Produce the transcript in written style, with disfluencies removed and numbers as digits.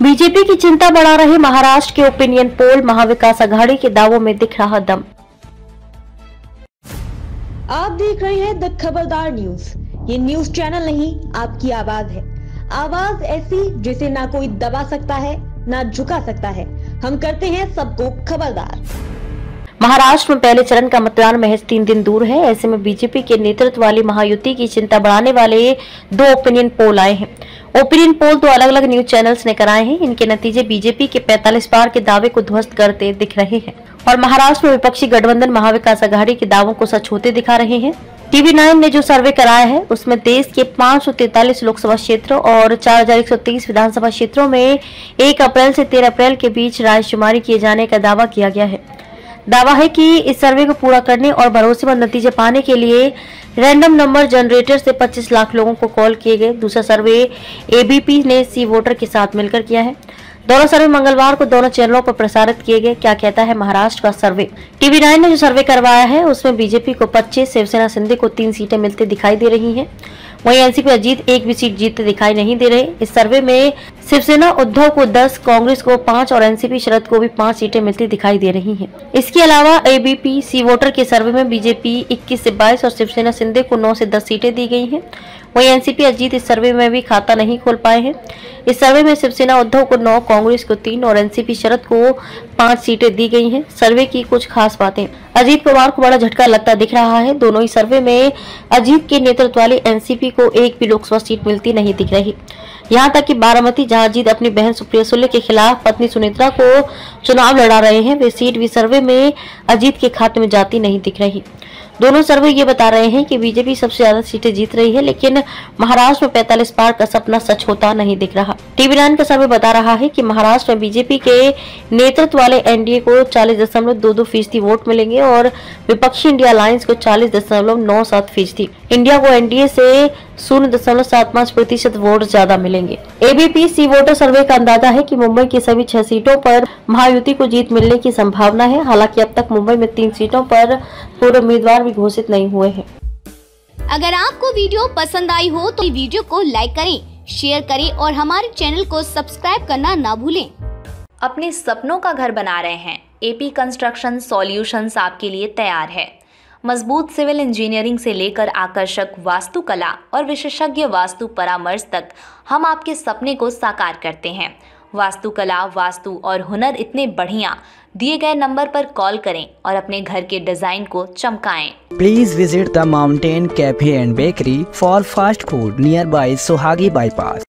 BJP की चिंता बढ़ा रहे महाराष्ट्र के ओपिनियन पोल, महाविकास आघाड़ी के दावों में दिख रहा दम। आप देख रहे हैं द खबरदार न्यूज। ये न्यूज चैनल नहीं, आपकी आवाज है। आवाज ऐसी जिसे ना कोई दबा सकता है, ना झुका सकता है। हम करते हैं सबको खबरदार। महाराष्ट्र में पहले चरण का मतदान महज 3 दिन दूर है। ऐसे में बीजेपी के नेतृत्व वाली महायुति की चिंता बढ़ाने वाले 2 ओपिनियन पोल आए हैं। ओपिनियन पोल 2 अलग अलग न्यूज चैनल्स ने कराए हैं। इनके नतीजे बीजेपी के 45 पार के दावे को ध्वस्त करते दिख रहे हैं और महाराष्ट्र में विपक्षी गठबंधन महाविकास आघाड़ी के दावों को सच होते दिखा रहे हैं। TV9 ने जो सर्वे कराया है उसमें देश के 543 लोकसभा क्षेत्रों और 4130 विधानसभा क्षेत्रों में 1 अप्रैल से 13 अप्रैल के बीच रायशुमारी किए जाने का दावा किया गया है। दावा है कि इस सर्वे को पूरा करने और भरोसेमंद नतीजे पाने के लिए रैंडम नंबर जनरेटर से 25 लाख लोगों को कॉल किए गए। दूसरा सर्वे ABP ने सी वोटर के साथ मिलकर किया है। दोनों सर्वे मंगलवार को दोनों चैनलों पर प्रसारित किए गए। क्या कहता है महाराष्ट्र का सर्वे? TV9 ने जो सर्वे करवाया है उसमें बीजेपी को 25, शिवसेना शिंदे को 3 सीटें मिलती दिखाई दे रही हैं। वहीं एनसीपी अजीत 1 भी सीट जीतते दिखाई नहीं दे रहे। इस सर्वे में शिवसेना उद्धव को 10, कांग्रेस को 5 और एनसीपी शरद को भी 5 सीटें मिलती दिखाई दे रही हैं। इसके अलावा ABP सी वोटर के सर्वे में बीजेपी 21 से 22 और शिवसेना शिंदे को 9 से 10 सीटें दी गई हैं। वहीं एनसीपी अजीत इस सर्वे में भी खाता नहीं खोल पाए हैं। इस सर्वे में शिवसेना उद्धव को 9, कांग्रेस को 3 और एनसीपी शरद को 5 सीटें दी गई हैं। सर्वे की कुछ खास बातें। अजीत पवार को बड़ा झटका लगता दिख रहा है। दोनों ही सर्वे में अजीत के नेतृत्व वाली एनसीपी को 1 भी लोकसभा सीट मिलती नहीं दिख रही। यहाँ तक कि बारामती, जहां अजीत अपनी बहन सुप्रिया सुले के खिलाफ पत्नी सुनेत्रा को चुनाव लड़ा रहे हैं, वे सीट भी सर्वे में अजीत के खाते में जाती नहीं दिख रही। दोनों सर्वे ये बता रहे हैं कि बीजेपी सबसे ज्यादा सीटें जीत रही है, लेकिन महाराष्ट्र में 45 पार का सपना सच होता नहीं दिख रहा। TV9 का सर्वे बता रहा है कि महाराष्ट्र में बीजेपी के नेतृत्व वाले एनडीए को 40.22% वोट मिलेंगे और विपक्षी इंडिया अलायंस को 40.97% इंडिया को एनडीए से 0.75% वोट ज्यादा मिलेंगे। ABP सी वोटर सर्वे का अंदाजा है कि मुंबई की सभी 6 सीटों पर महायुति को जीत मिलने की संभावना है। हालांकि अब तक मुंबई में 3 सीटों पर पूर्व उम्मीदवार भी घोषित नहीं हुए हैं। अगर आपको वीडियो पसंद आई हो तो वीडियो को लाइक करें, शेयर करें और हमारे चैनल को सब्सक्राइब करना ना भूलें। अपने सपनों का घर बना रहे हैं? AP कंस्ट्रक्शन सॉल्यूशंस आपके लिए तैयार है। मजबूत सिविल इंजीनियरिंग से लेकर आकर्षक वास्तुकला और विशेषज्ञ वास्तु परामर्श तक हम आपके सपने को साकार करते हैं। वास्तुकला, वास्तु और हुनर इतने बढ़िया। दिए गए नंबर पर कॉल करें और अपने घर के डिजाइन को चमकाएं। Please visit the mountain cafe and bakery for fast food nearby Sohagi bypass.